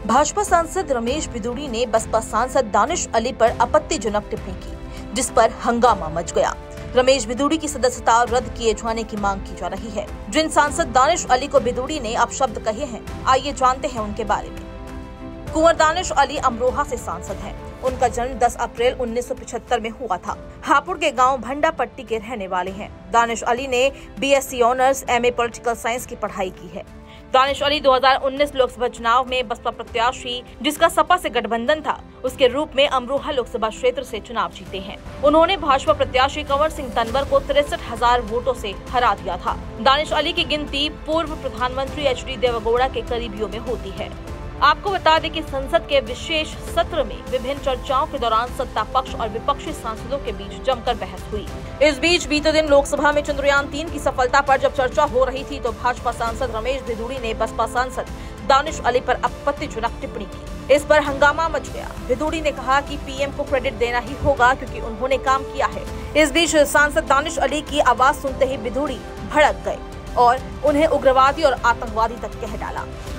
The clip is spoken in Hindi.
भाजपा सांसद रमेश बिधूड़ी ने बसपा सांसद दानिश अली पर आपत्तिजनक टिप्पणी की, जिस पर हंगामा मच गया। रमेश बिधूड़ी की सदस्यता रद्द किए जाने की मांग की जा रही है। जिन सांसद दानिश अली को बिधूड़ी ने अपशब्द कहे हैं, आइए जानते हैं उनके बारे में। कुंवर दानिश अली अमरोहा से सांसद हैं। उनका जन्म 10 अप्रैल 1975 में हुआ था। हापुड़ के गांव भंडा पट्टी के रहने वाले हैं। दानिश अली ने BSc honours MA political science की पढ़ाई की है। दानिश अली 2019 लोकसभा चुनाव में बसपा प्रत्याशी, जिसका सपा से गठबंधन था, उसके रूप में अमरोहा लोकसभा क्षेत्र से चुनाव जीते हैं। उन्होंने भाजपा प्रत्याशी कंवर सिंह तनवर को 63,000 वोटों से हरा दिया था। दानिश अली की गिनती पूर्व प्रधानमंत्री HD देवेगौड़ा के करीबियों में होती है। आपको बता दें कि संसद के विशेष सत्र में विभिन्न चर्चाओं के दौरान सत्ता पक्ष और विपक्षी सांसदों के बीच जमकर बहस हुई। इस बीच बीते दिन लोकसभा में चंद्रयान 3 की सफलता पर जब चर्चा हो रही थी, तो भाजपा सांसद रमेश बिधूड़ी ने बसपा सांसद दानिश अली पर आपत्तिजनक टिप्पणी की। इस पर हंगामा मच गया। बिधूड़ी ने कहा कि PM को क्रेडिट देना ही होगा, क्योंकि उन्होंने काम किया है। इस बीच सांसद दानिश अली की आवाज सुनते ही बिधूड़ी भड़क गए और उन्हें उग्रवादी और आतंकवादी तक कह डाला।